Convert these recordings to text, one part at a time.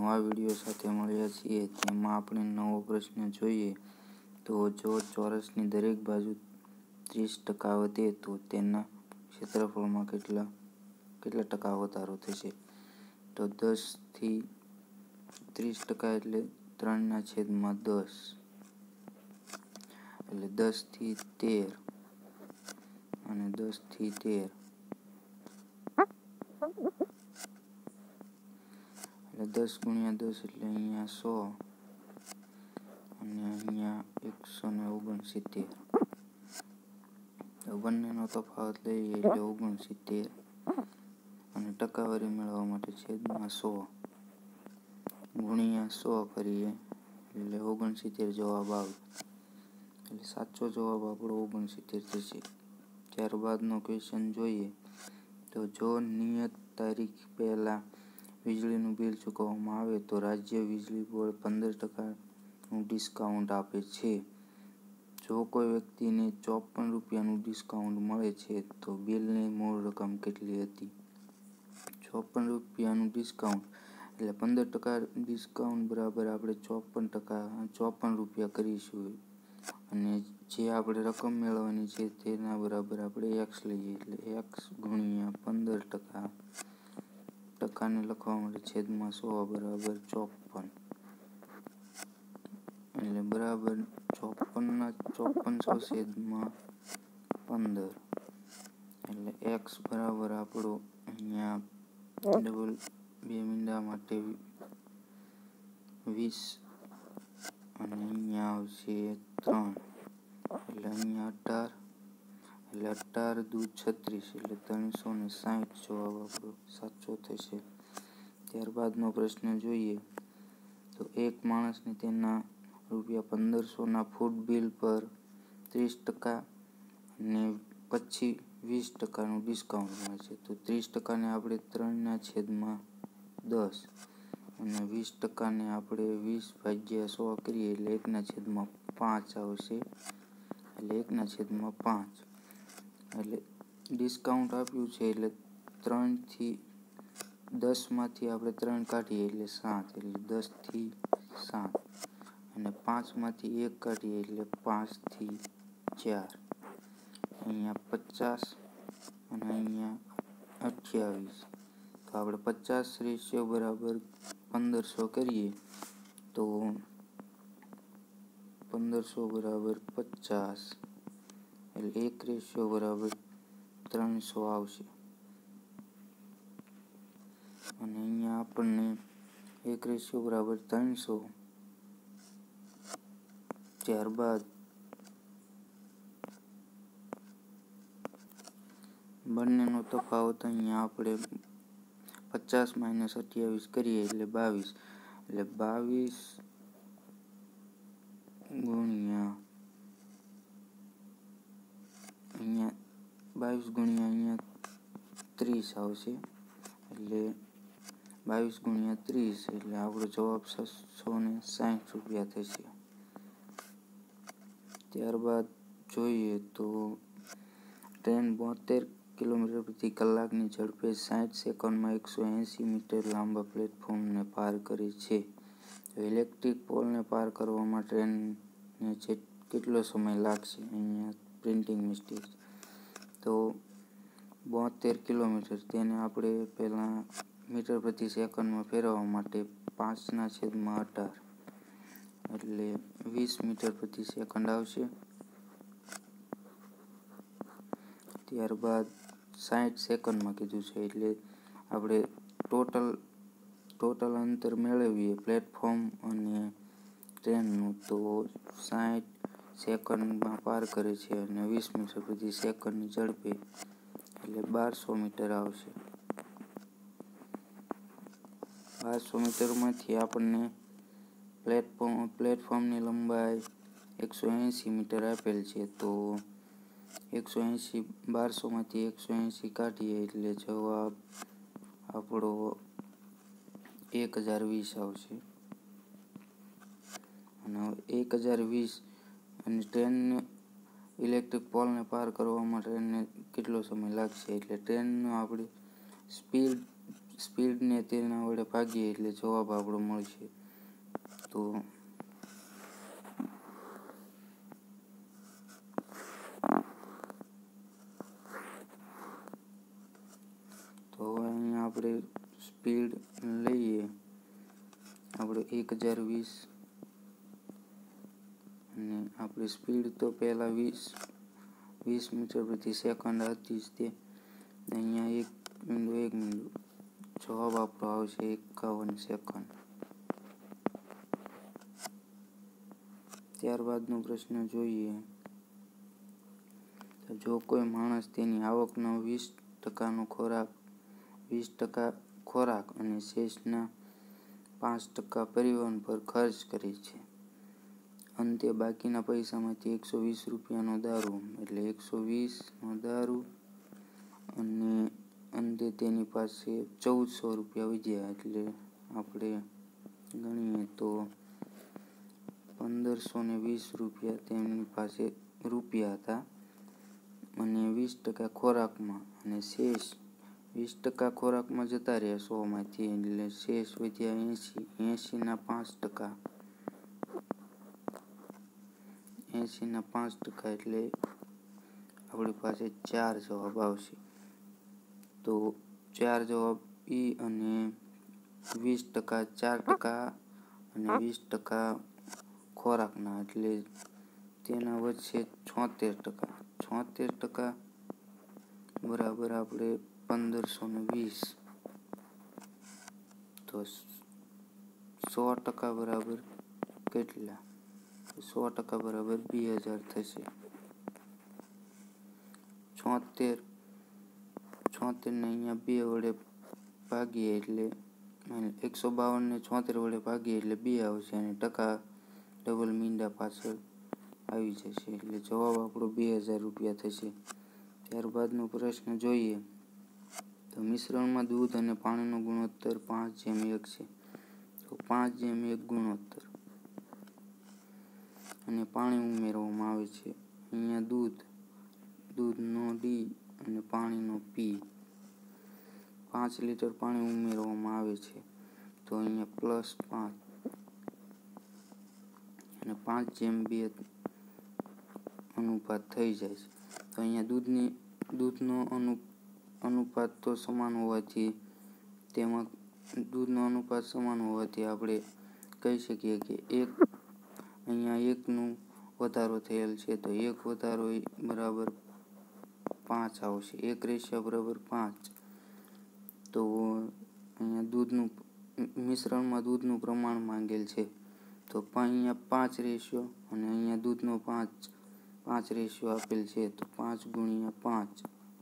નવા વિડીયો સાથે મળ્યા છીએ। તેમાં આપણે નવો પ્રશ્ન જોઈએ તો જો ચોરસની દરેક બાજુ 30% વધે તો તેના ક્ષેત્રફળમાં કેટલા ટકા વધારો થશે? તો 10 થી 30% એટલે 3/10 એટલે 10 થી 13 અને 10 થી 13 એટલે 10 ગુણ્યા 10 એટલે અહીંયા 100 અને અહીંયા 169। તો બંનેનો તફાવત લઈએ એટલે 69 અને ટકાવારી મેળવવા માટે છેદમાં 100 ગુણ્યા 100 કરીએ એટલે 69 જવાબ આવે। એટલે સાચો જવાબ આપણો 69 થશે। ત્યારબાદનો ક્વેશ્ચન જોઈએ તો જો નિયત તારીખ પહેલા વીજળીનું બિલ ચૂકવવામાં આવે તો રાજ્ય વીજળી બોર્ડ 15%નું ડિસ્કાઉન્ટ આપે છે। જો કોઈ વ્યક્તિને ₹54નું ડિસ્કાઉન્ટ મળે છે તો બિલની મૂળ રકમ કેટલી હતી? ₹54નું ડિસ્કાઉન્ટ એટલે 15% ડિસ્કાઉન્ટ બરાબર આપણે ₹54 કરીશું અને જે આપણે રકમ મેળવવાની છે તેના બરાબર આપણે x લઈએ એટલે x ગુણ્યા 15%, ટકાને લખવા માટે છેદમાં 100 બરાબર 54 એટલે બરાબર 54/54 છેદમાં 15 એટલે x બરાબર આપણો અહીંયા ડબલ 2 મીંડા માટે 20 અને અહીંયા આવશે 3 એટલે અહીંયા 18 એટલે 18 દુ 36 એટલે 360 જવાબ આપણો સાચો થશે। ત્યારબાદનો પ્રશ્ન જોઈએ તો એક માણસને તેના ₹1500ના ફૂડ બિલ પર 30% અને પછી 20%નું ડિસ્કાઉન્ટ મળે છે તો 30%ને આપણે 3/10 અને 20%ને આપણે 20/100 કરીએ એટલે 1/5 આવશે એટલે 1/5 એટલે ડિસ્કાઉન્ટ આપ્યું છે એટલે 3 થી 10 માંથી આપણે 3 કાઢીએ એટલે 7 એટલે 10 થી 7 અને 5 માંથી 1 કાઢીએ એટલે 5 થી 4 અહીંયા 50 અને અહીંયા 28 તો આપણે 50 બરાબર 1500 કરીએ તો 1500 બરાબર 50 એટલે 1 બરાબર 300 આવશે અને અહીંયા આપણને 1 બરાબર 300 ત્યારબાદ બંનેનો તફાવત અહીંયા આપણે 50 - 28 કરીએ એટલે 22 એટલે 22 ગુણ્યા અહીંયા 30 આવશે એટલે 22 ગુણ્યા 30 એટલે આપણો જવાબ ₹660 થશે। ત્યારબાદ જોઈએ તો ટ્રેન 72 કિલોમીટર પ્રતિ કલાકની ઝડપે 60 સેકન્ડમાં 180 મીટર લાંબા પ્લેટફોર્મને પાર કરે છે તો ઇલેક્ટ્રિક પોલને પાર કરવામાં ટ્રેનને કેટલો સમય લાગશે? અહીંયા પ્રિન્ટિંગ મિસ્ટેક તો 72 કિલોમીટર તેને આપણે પહેલાં મીટર પ્રતિ સેકન્ડમાં ફેરવવા માટે 5/18 એટલે 20 મીટર પ્રતિ સેકન્ડ આવશે। ત્યારબાદ 60 સેકન્ડમાં કીધું છે એટલે આપણે ટોટલ અંતર મેળવીએ પ્લેટફોર્મ અને ટ્રેનનું તો 60 સેકન્ડમાં પાર કરે છે અને 20 મીટર પ્રતિ સેકન્ડની ઝડપે એટલે 1200 મીટર આવશે। 1200 મીટરમાંથી આપણને પ્લેટફોર્મની લંબાઈ 180 મીટર આપેલ છે તો 1200 માંથી 180 કાઢીએ એટલે જવાબ આપણો 1020 આવશે અને 1020 અને ટ્રેનને ઇલેક્ટ્રિક પોલને પાર કરવામાં ટ્રેનને કેટલો સમય લાગશે એટલે ટ્રેનનો આપણે સ્પીડને તેના વડે ભાગીએ એટલે જવાબ આપણો મળશે. તો હવે અહીંયા આપણે સ્પીડ લઈએ આપણે 1020 અને આપણી સ્પીડ તો પહેલાં 20 મીટર પ્રતિ સેકન્ડ હતી જ તે. અહીંયા 1 મિનિટ જવાબ આપણો આવશે 51 સેકન્ડ. ત્યારબાદનો પ્રશ્ન જોઈએ. જો કોઈ માણસ તેની આવકનો 20% ખોરાક અને શેષના 5% પરિવહન પર ખર્ચ કરે છે, અંતે બાકીના પૈસામાંથી 120 રૂપિયાનો દારૂ એટલે 120નો દારૂ અને અંતે તેની પાસે 1400 રૂપિયા વધ્યા એટલે આપણે ગણીએ તો 1520 રૂપિયા તેમની પાસે રૂપિયા હતા અને 20% ખોરાકમાં અને શેષ 20% ખોરાકમાં જતા રહ્યા 100માંથી એટલે શેષ વધ્યા 80ના 5% 80ના 5% એટલે આપણી પાસે 4 જવાબ આવશે. તો 4 જવાબ અને 20% 4% અને 20% ખોરાકના એટલે તેના વચ્ચે 76%. 76% બરાબર આપણે 1520. તો 100% બરાબર કેટલા? 100% બરાબર 2000 થશે. 76 ને અહીંયા 2 વડે ભાગીએ એટલે 152 ને 76 વડે ભાગીએ એટલે 2 આવશે અને ટકા ડબલ મીંડા પાછળ આવી જશે એટલે જવાબ આપણો 2000 રૂપિયા થશે. ત્યારબાદનો પ્રશ્ન જોઈએ. તો મિશ્રણમાં દૂધ અને પાણીનો ગુણોત્તર 5:1 છે. તો 5:1 ગુણોત્તર અને પાણી ઉમેરવામાં આવે છે. અહીંયા દૂધનો ડી અને પાણીનો પી. 5 લીટર પાણી ઉમેરવામાં આવે છે તો અહીંયા +5 અને 5:2 અનુપાત થઈ જાય છે. તો અહીંયા દૂધનો અનુપાત તો સમાન હોવાથી આપણે કહી શકીએ કે અહીંયા 1નું વધારો થયેલ છે તો 1 વધારો બરાબર 5 આવશે. 1 બરાબર 5. તો અહીંયા મિશ્રણમાં દૂધનું પ્રમાણ માંગેલ છે તો અહીંયા 5 અને અહીંયા દૂધનો 5 આપેલ છે તો 5 × 5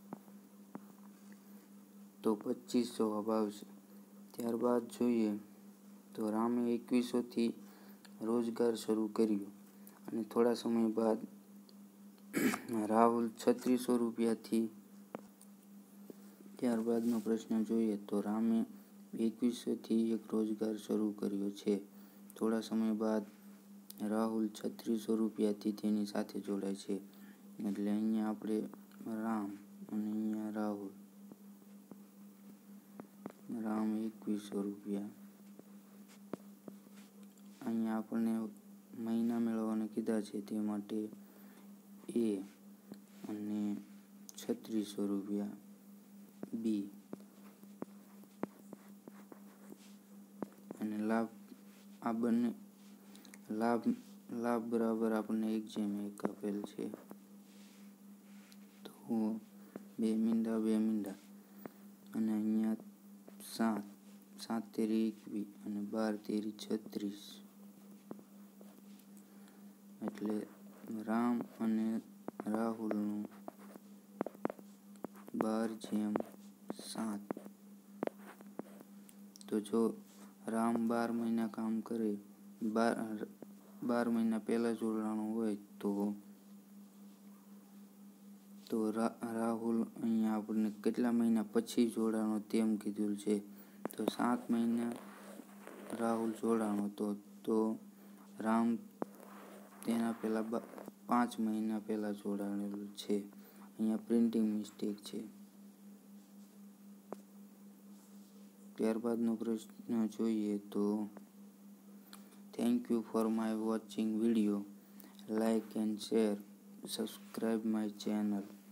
તો 25 જવાબ આવશે. ત્યારબાદ જોઈએ તો રામે 2100થી રોજગાર શરૂ કર્યો અને થોડા સમય બાદ રાહુલ 3600 રૂપિયાથી. ત્યારબાદનો પ્રશ્ન જોઈએ તો રામે 2100થી એક રોજગાર શરૂ કર્યો છે. થોડા સમય બાદ રાહુલ 3600 રૂપિયાથી તેની સાથે જોડાય છે એટલે અહીંયા આપણે રામ અને અહીંયા રાહુલ. રામ 2100 રૂપિયા. અહીંયા આપણને મહિના મેળવવાના કીધા છે તે માટે એ અને 3600 રૂપિયા બી અને લાભ આ બંને લાભ બરાબર આપણને 1:1 આપેલ છે. તો 2 મીંડા અને અહીંયા 7 તેરી 21 અને 12 તેરી 36 એટલે રામ અને રાહુલનું 12:7. તો જો રામ 12 મહિના કામ કરે 12 મહિના પહેલા જોડાણો હોય તો રાહુલ અહીંયા આપણને કેટલા મહિના પછી જોડાણો તેમ કીધું છે તો 7 મહિના રાહુલ જોડાણો તો રામ તેના પહેલા 5 મહિના પહેલા જોડાણેલું છે. અહીંયા પ્રિન્ટિંગ મિસ્ટેક છે. ત્યારબાદનો પ્રશ્ન જોઈએ તો thank you for my watching video. Like and share. Subscribe my channel.